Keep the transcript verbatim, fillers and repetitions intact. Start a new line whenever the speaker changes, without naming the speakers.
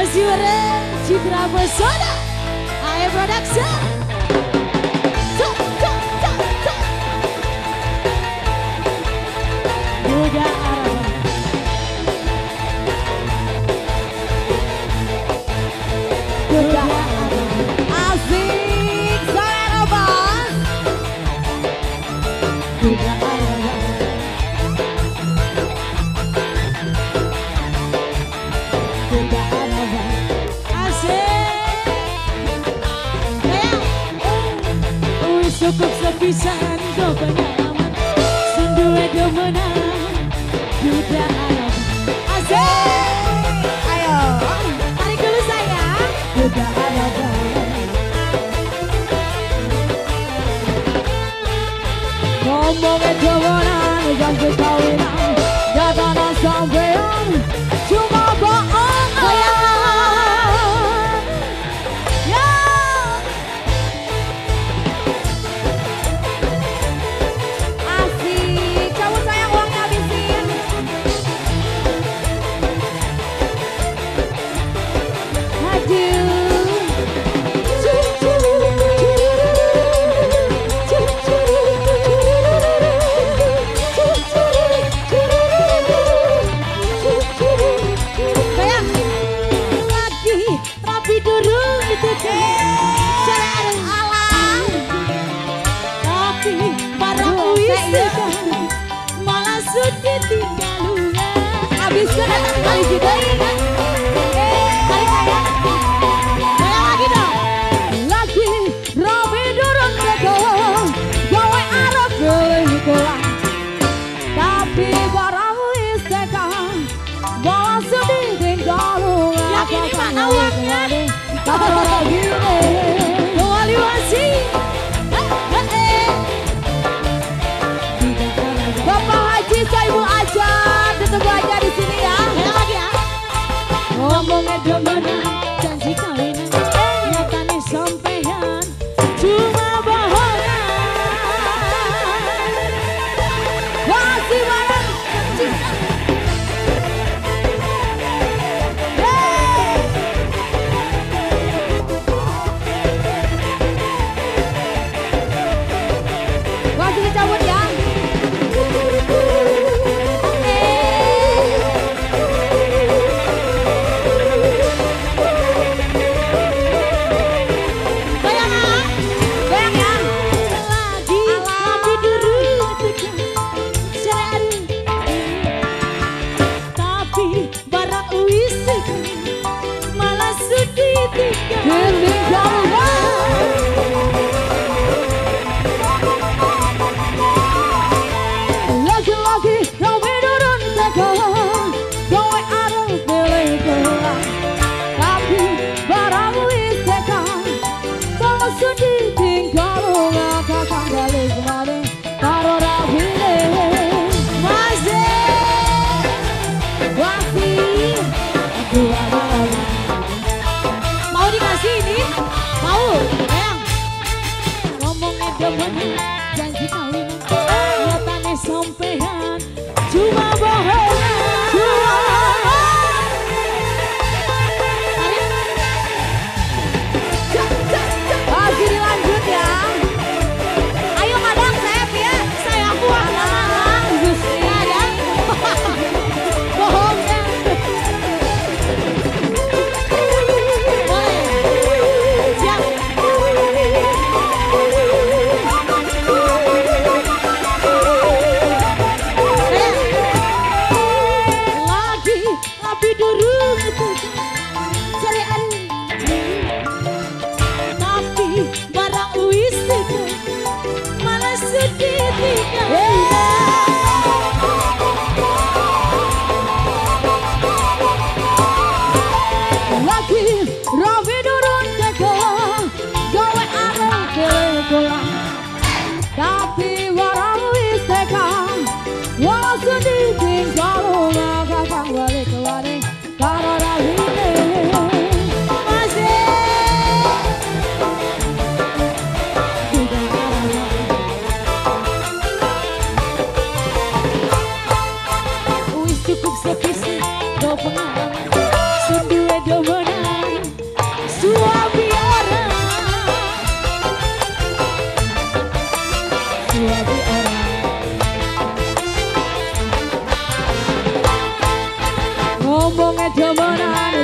kasih bareng Citra Pesona Ayo Production. Cok, cok, cok, cok. Udah arah. Udah arah. Asik selera bos. Udah arah. Udah arah. Cukup sepisan kau pengalaman Sendua demenan Sudah harap Asik. Ayo tarik dulu sayang. Sudah harap ngomongin demenan Yang kekawinan Dataran sampean Cuma bohong sayang. Malah sudah tinggal luar. Abis kedatang kali juga ya. Tarik saya. Saya lagi dong. Lagi rapi durung teko. Gawe arep beli kolang. Tapi barang wis teka. Malah sudah tinggal luar. Yang ini mana uangnya? Taruh lagi nih. Wali wasi. Ibu aja, ditunggu aja di sini ya. Saya lagi ya. Ngomongnya demenan, janji kawinan, nyatanya sampean cuma bohongan. Masih bareng cinta. Hey. Masih dicabut ya. Lagi-lagi rapi durun teko. Gawe arep beli kolang. Tapi barang wis teka. Kalau sedih tinggal ngakak balik kemari. Karo rapine masih masih aku ada. Mau dikasih ini? Mau? Sayang. Ngomongin demenan janji kawinan. Nyatanya sampean cuma bohongan. Cuma bohongan. Lagi dilanjut ya. Ayo madang Sep ya. Saya kuat lah. Gusnya ya. Bohongnya. Lagi rapi durun teko. Gawe arep beli kolang. Tapi barang wis teka. Walau sedih tinggal ngakak balik kemari. Karo rapine masih. Wis cukup sepisan kau pengalaman. Sendua demenan jadi orang. Ngomongnya demenan